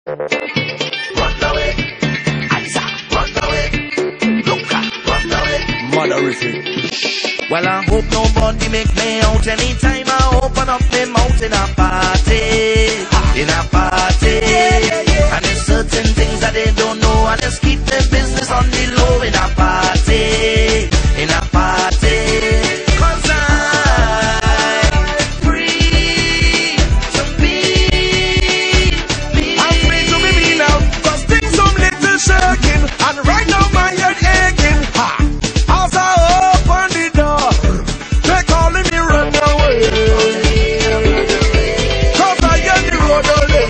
Run away, Isaac, run away. Luca, run away. Motherrific. Well, I hope nobody make me out anytime I open up my mouth in a party. In a party. And there's certain things that they don't know, and just keep their business on the low in a party. In a party. 'Cause I'm free to be me. I'm free to be me now, 'cause things some little shaking, and right now my head aching. As I open the door, they calling me run away. 'Cause I get the road all day.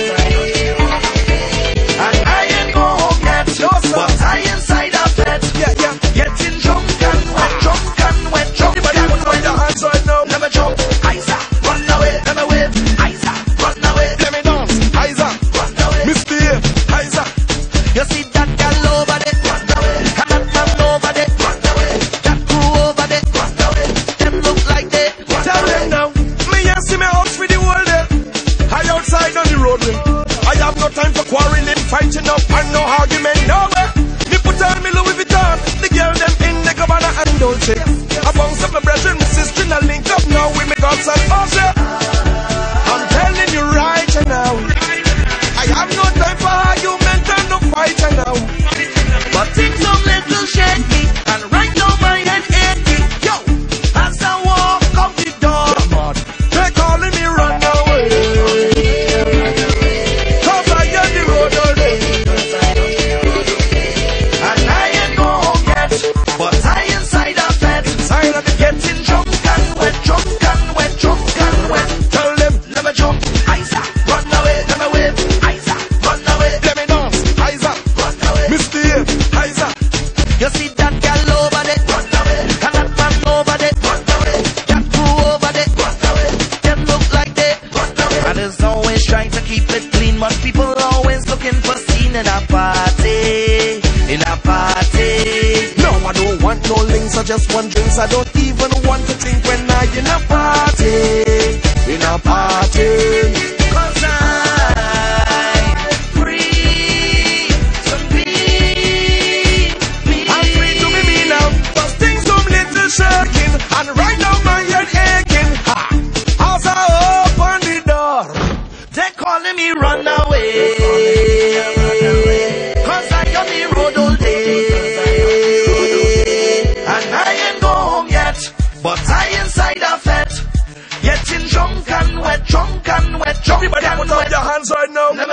And I ain't go home yet, but I inside a bed. Yeah. Getting drunk and wet, drunk and wet, drunk Anybody and put on wet. your hands right now? Let me jump, Isaac, run away. Let me wave, Isaac, run away. Let me dance, Isaac. Run away. Misbehave, Isaac. You see that girl over there, run away. And that man over there, run away. That crew over there, run away. Them look like they, run Tell away. them now, me and see me out for the world day. I outside on the roadway. I have no time for quarreling, fighting up, and no argument, nowhere. Me put on me Louis Vuitton, the girl them in the Gabbana and Dolce. I bounce up my brethren, my sister, and I link up now with me gods and Osha. I'm telling you right now, I have no time for argument and no fight now. But things some little shaky, and right now my head achy. Yo, as I walk out the door, They calling me run away, 'cause I get the road all day. and I ain't go home yet, but I inside a bed. Inside of the Getting drunk and wet, drunk and wet, drunk and wet. tell them, Let me jump, Isaac, run away. Let me wave, Isaac, run away. let me dance, Isaac. Run away. Misbehave, Isaac. You see that girl over there, run away. And that man over there, run away. That crew over there, run away. Them look like they, run away. And is always trying to keep it clean, but people always looking for scene in a party. In a party. No, I don't want no links, I just want drinks. I don't even want to think when I in a party. In a party. 'Cause I'm free to be me. I'm free to be me now, 'cause things some little shaking, and right now my head aching. As I open the door, They calling me run away. 'Cause I on the road all day. And I ain't go home yet, but I inside a fete. Getting drunk and wet, drunk and wet, drunk everybody and put up wet. your hands right now. Let